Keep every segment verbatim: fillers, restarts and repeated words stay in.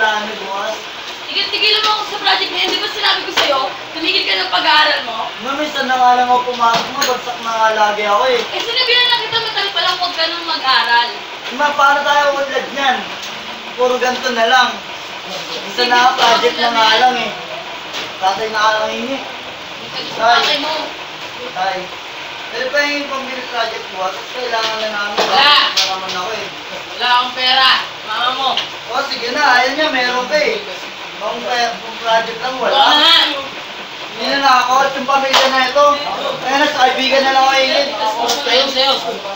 pagkakawalaan niyo bukas? Tigil-tigil mo ako sa project na yun. Di ba sinabi ko sa'yo, tumigil ka ng pag-aaral mo? Ma, minsan na nga lang ako pumasok mo, bagsak na nga lagi ako eh. Eh, sinabihan na kita matagal pa lang huwag ka nang mag-aral. Ma, paano tayo unlad niyan? Puro ganito na lang. Minsan na project na nga lang eh. Tatay na lang hingi. Tatay mo. Tay. Pero pa yung pambili project mo, tapos kailangan na namin. Wala. Wala naman ako eh. Wala akong pera. Mama mo. O sige na, ayaw niya, meron ka eh. Kung, kung project lang wala. Wala nga. Hindi na nakakawat yung pamilya na ito. Kaya na, sa kaibigan na lang ako ingin. Sayo, sayo.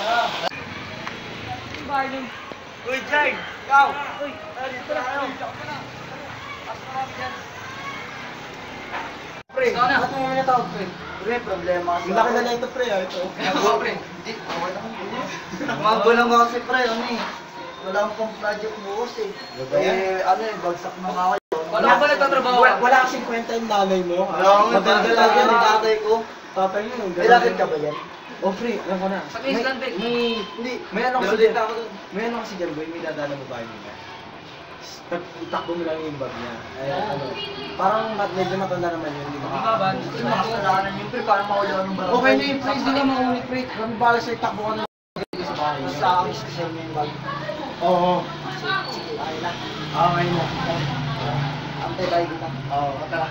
Uy, Jai! Ikaw! Uy, dito na kayo. Pasok kami dyan. Pre, ba't mo muna tawag, pre? Pre, problema kasi. Malaki na lang ito, pre, ah, ito. Nagawa, pre. Hindi, okay lang. Magulang ako kasi, pre, ano eh. Wala akong pang project bukas eh. Eh, ano eh, bagsak na nga ako. Wala ka ba nagtatrabaho? Wala, wala kasing kwenta yung nanay mo. Wala akong Maganda maganda lang yan, ng eh. tatay ko. Tatay mo, yung May lakad ka ba yan? Oh, pre, alam ko na. Sa Queensland, pre. May, Hindi. may ano kasi Meron dyan. din ako doon. May ano kasi dyan, boy, may dadaan ng babae nila. Pag itakbo mo lang yung bag niya. Ay, ano, parang mat, medyo matanda naman yun, di ba? Hindi mga kasalanan yun, pre, para mahuli ako ng barangay. Okay na yun, pre, hindi ka maunit, pre. Kami bala sa'yo, takbo ka na sa bahay. Basta ako isa yung bag. Oo. Sige, okay na. Okay na. Antay tayo dito. Oo, tara.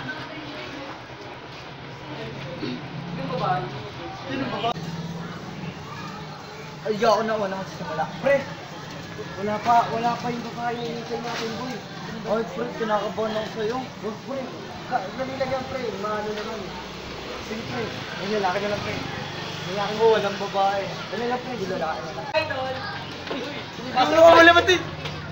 Ay, ako na una magsisimula. Pre, wala pa, wala pa yung babae yung inintay natin, boy. Ay, pre, kinakabahan ako sa'yo. Boy, pre, ka- dali lang yan, pre. Maano naman. Sige, pre. Ay, lalaki na lang, pre. Lalaki Oo, walang babae. Dali lang, pre. Di lalaki na lang. Ano ka wala ba din?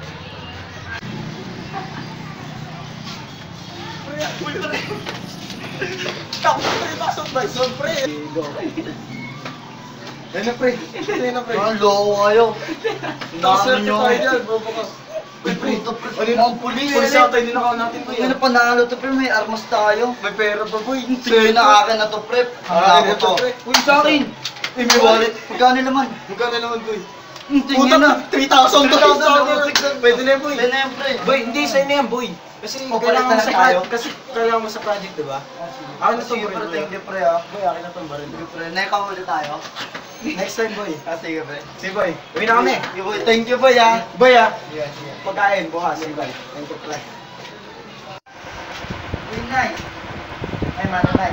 Tapos, pre, pasok by son, pre. Go. Ayun na, pre. Ayun na, pre. Ang loko kayo. Tapos, Inaano nyo. tayo dyan, bubukas. Pre, puto, pre. Ano yun? Mga pulis. Pulis yata, hindi nakaw natin, pre. Ano panalo to, pre? May armas tayo. May pera pa, boy. Sige na, akin na to, pre. Ang Ah, lako ito, to. pre. Uy, sa akin. Eh, may wallet. Magkano naman? Magkano naman, boy? Hmm, tingin na. three thousand three thousand to. na. Pwede na yan, boy. Pwede na yan, pre. Boy, hindi sa'yo na yan, boy. Kasi O, kailangan mo palit na sa lang tayo. project. Kasi kailangan mo sa project, di ba? Akin na to, Sige, boy. pre. Thank you, pre, ah. Boy, akin na to, baril. Sige, pre. Naikahuli tayo. Next time, boy. Ah, sige, pre. Sige, boy. Uwi na kami. Sige, boy. Thank you, boy, ah. Boy, ah. Yes, yes. Pagkain, bukas. Sige, boy. Thank you, pre. Uy, Nay. Ay, mana, Nay.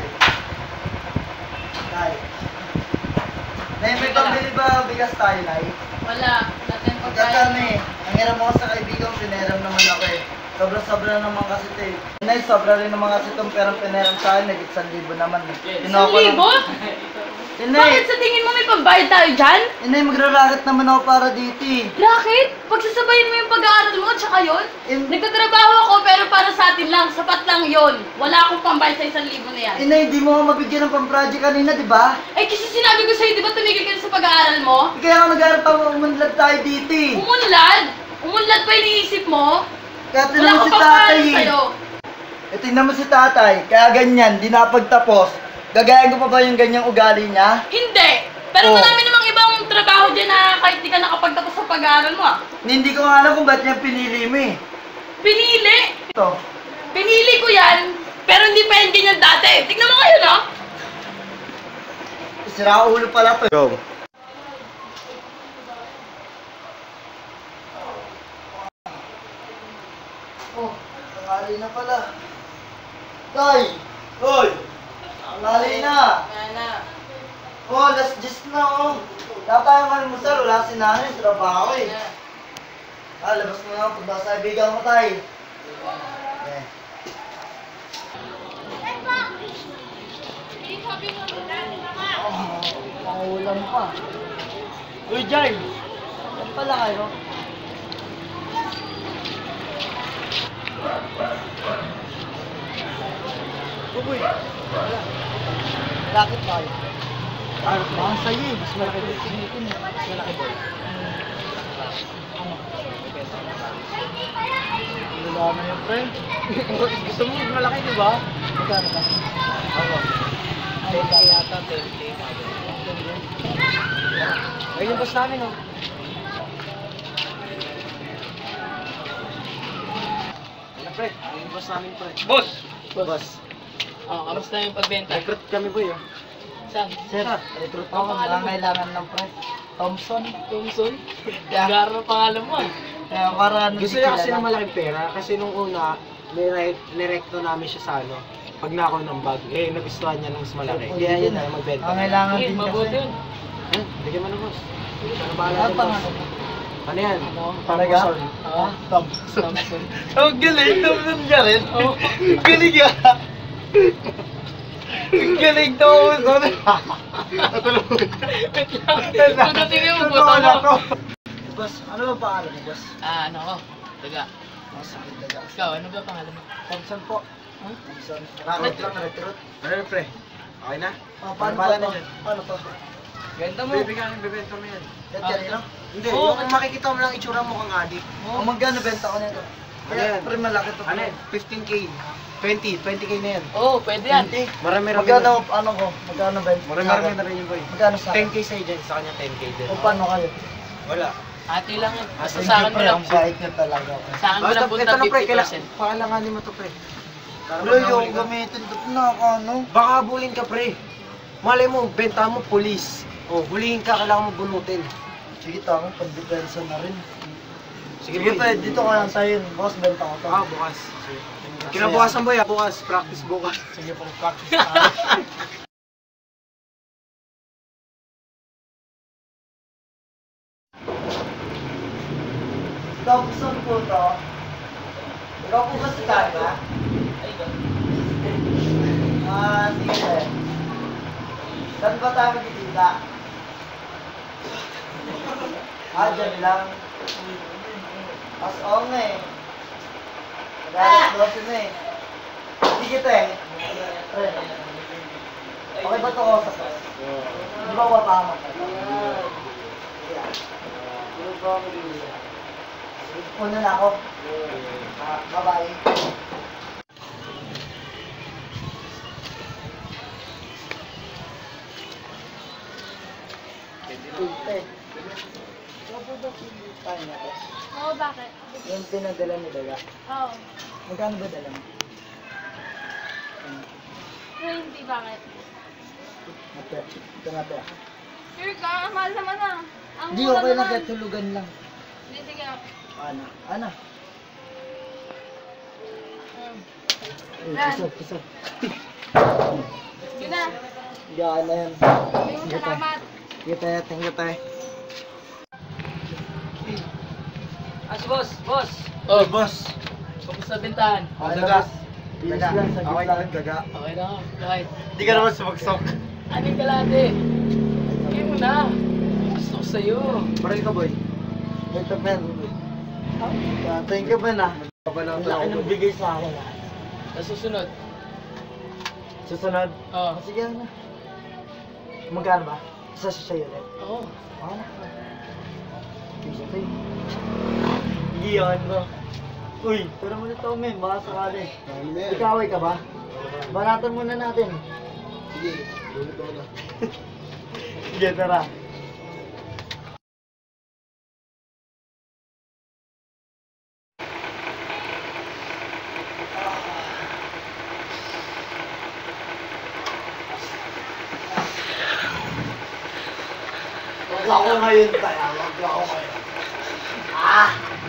Nay. Nay, may pambili ba bigas tayo, Nay? Wala. Wala tayong Pagkatan pagkain. eh. Nangiram ako sa kaibigan, pinahiram naman ako eh. Sobra-sobra naman kasi ito eh. Nay, sobra rin naman kasi itong perang pinahiram sa akin. Nagit isang libo naman eh. Isang libo? Inay, Bakit sa tingin mo may pambayad tayo dyan? inay, magraraket naman ako para dito eh. Racket? Pagsasabayin mo yung pag-aaral mo, tsaka yun? In- Nagtatrabaho ako pero para sa atin lang, sapat lang yon. Wala akong pambayad sa isang libo na yan. Inay, di mo ako mabigyan ng pang-project kanina, di ba? Eh kasi sinabi ko sa'yo, di ba tumigil ka na sa pag-aaral mo? Kaya ako nag-aaral pa umunlad tayo dito eh. Umunlad? Umunlad pa iniisip mo? Kaya Wala tingnan mo akong si tatay pagpapaaral eh. sa'yo. Eh, tingnan mo si tatay. Kaya ganyan, di napagtapos. Gagayan ko pa ba yung ganyang ugali niya? Hindi! Pero Oh. marami namang ibang trabaho dyan na kahit di ka nakapagtapos sa pag-aaral mo ah. Hindi ko nga alam kung ba't niya pinili mo eh. Pinili! Ito. Pinili ko yan, pero hindi pa yan ganyan dati. Tignan mo kayo, no? Sira ulo pala to. Go. Oh, tangali na pala. Tay! Hoy! Tangali na! Kaya na. Oh, last gist na oh. Wala tayong almusal, wala si nanay, trabaho eh. Ah, labas mo na, punta sa kaibigan mo tay. Eh. Oh, pangulam pa. Uy, Jai! Saan pala kayo? Uy! Wala. Bakit tayo? Ah, baka sa'yo eh. Mas malaki din sinitin eh. Mas malaki boy. Ano? Wala na yung friend. Gusto mo mas malaki, di ba? Magkano ka? Ako. Ay, yata twenty. Ayun yung boss namin, oh. pre. Yung boss namin, pre. Boss! Boss. Oh, kamusta yung pagbenta? Recruit kami, boy, oh. Saan? Sir, recruit Ang ako. pangalan mo? Kailangan ng pre. Thompson. Thompson? Yeah. Garo ang pangalan mo ah. Kaya para ano Gusto niya kasi ng malaking pera kasi nung una, nire- nirekto namin siya sa ano, pag nako ng bag, eh nagustuhan niya ng mas malaki. Kaya yun na, magbenta. Ang kailangan Sige, din mabuti kasi. yun. Eh, bigyan mo na, boss. Ano ba Ano pangalan mo? Ano yan? Talaga? Thompson. Oo. Thompson. Thompson. Ang galing, Thompson ka rin. Oo. Galing ka. Ang galing, Thompson. Wait lang. Pagdating yung buto mo. Boss, ano ba pangalan mo, boss? Ah, ano ko? Taga. Oh, sakit daga. Ikaw, ano ba pangalan mo? Thompson po. Huh? Thompson. Recruit lang, recruit. Ano, pre? Okay na? Ah, paano Bahala ba na to? dyan. Paano to? Ganda mo. Bibigyan, bibenta mo yan. Yan kanina? Hindi, Oo. yung makikita mo lang itsura mo kang adik. Oh, magkano benta ko nito? Ano Kaya, yan? pre, malaki to. Ano yan? fifteen K. twenty, twenty K na yan. Oo, pwede yan. Marami-rami Magkano, ano ko? Magkano benta? Marami-rami na rin yung boy. Magkano sa ten K sa'yo dyan, sa kanya ten K din. O paano kayo? Wala. Ate lang yan. Basta Thank sa you, akin mo pre. lang. Ang bait niyo talaga. Sa akin mo lang Basta, punta ito na pre, fifty kailangan, percent. pakailanganin mo to pre. Para Bro, pag yung nahuli ka- gamitin to na ako, ano? Baka habulin ka pre. Malay mo, benta mo, police. O, hulihin ka, kailangan mo bunutin. Sige, tama, pang-depensa na rin. Sige, Sige, boy. pre, dito ka lang sa'yo. Boss, benta ko to. Ah, bukas. Kinabukasan boy, ah, bukas. Practice bukas. Sige, pang-practice na. Thompson po to. Ikaw po ba si Kaya? Ah, sige. Saan ba tayo magtitinda? Ah, dyan lang. As on nga eh. Mag-alas dose na eh. Sige te. Pre. Okay ba ito ko sa pre? Di ba wapama ka? Una na ako. Ah, bye-bye. Te. Ikaw po ba si tayo na to? Oo, bakit? Yung pinadala ni Daga. Oo. Magkano ba dala mo? Pero hindi, bakit? Ate, ito nga te. Sure ka, mahal naman ah. Ang Hindi, mura okay lang naman. kaya tulugan lang. Hindi, sige. Ano? Ano? Hmm. Eh, Yan. Piso, piso. Yun na. Gaan na yan. Ayun, Sige, te. salamat. Sige te, thank you te. Ah, si boss, boss. Oh, boss. Kamusta bentahan? Oh, Okay, Daga. boss. Bilis lang, saglit Okay lang. lang, Daga. Okay na ako. Kahit. Hindi ka naman sumagsok. Anong kalate? Bigay mo na. Gusto ko sa'yo. Baril ka, boy. Ito pen. Ah, thank you pen ah. Ang laki ng bigay sa akin ah. Sa susunod. Susunod. Oo. Ah, sige na. Magkano ba? Isa sa sa'yo ulit. Oo. Ano? Isa tayo. Iyan ko. Uy, pero mo nito men, baka sakali. Ikaway ka ba? Banatan muna natin. Sige, ulit ako na. Sige, tara. Wag ako ngayon tayo, wag ako ngayon. Ah!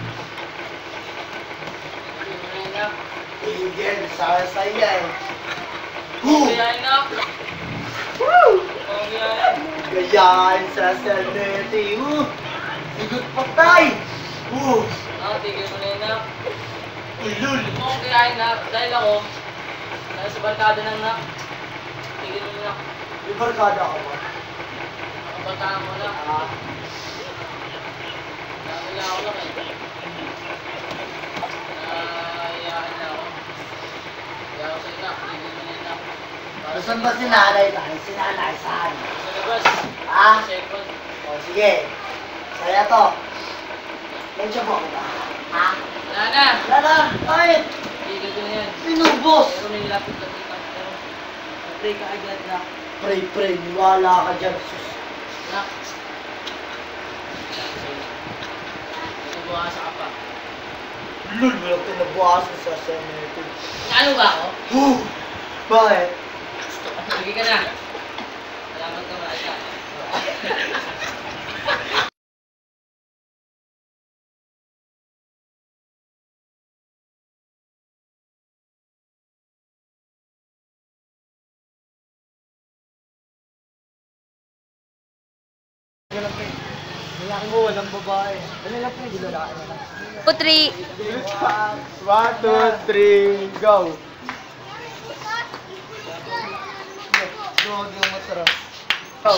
Tigil, sa saya eh. Woo! Kaya na. Woo! Kaya. Gayahin sa sanete. Woo! Sigot patay! Woo! Ah, tigil mo na yun na. Ulul! Oo, kaya na. Dahil ako, dahil sa barkada ng nak, tigil mo na. May barkada ako ba? Kabataan mo na. Ah, Nakakila ako lang eh. Naiyakan na ako. Kaya ako sa'yo nak, tigil mo na yun nak. Para saan ba si nanay tayo? Si nanay, saan? Sa labas. Ah? Sa cellphone. O sige. Saya to. Medyo mo ako ba? Ha? Wala na. Wala na! Kahit! Tigil ko na yan. Pinubos! Pero may lapit-lapit na. Pero, mag-pray ka agad na. Pray, pray. Niwala ka dyan. Sus. Nak. Nabuhasa ka pa. Lul, wala ko nabukasan sa cemetery. Ano ba ako? Huh! Bakit? Sige ka na. Salamat ka mga isa. Lalaki mo, walang babae. Ano lang po, hindi lalaki na lang. Putri. One, two, three, go! Go, go, masarap. Go!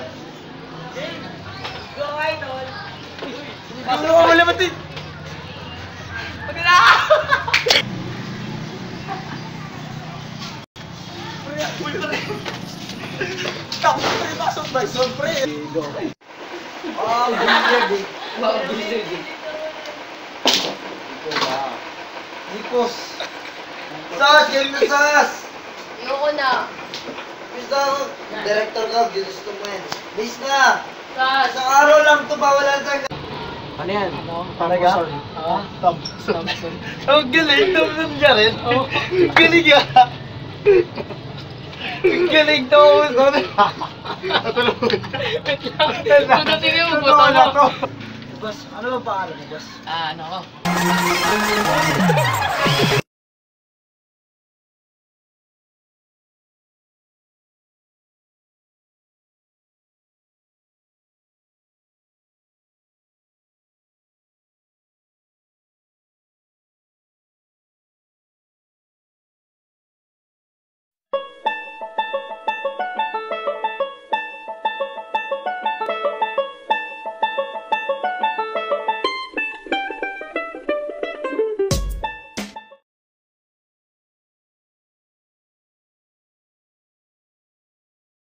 Go, idol! Ano ka wala mati? Pagkala! Tapos na yung pasok ba? Siyempre. Go. Ah, billiard eh. Wow, bilisan din. Nikos. Sas! Game na sas! Ayoko na. Gusto ako. Director ka, ginusto mo yan. Base na! Sas. Isang araw lang to, bawal lang tayo. Ano yan? Talaga? Oo. Thompson. Ang galing, Thompson ka rin. Oo. Galing ah. Ang galing, Thompson. Natulog. Wait lang. Tututingin mo, Totoo buto na mo. to. Boss, ano ba pangalan mo, boss? Ah, ano ko?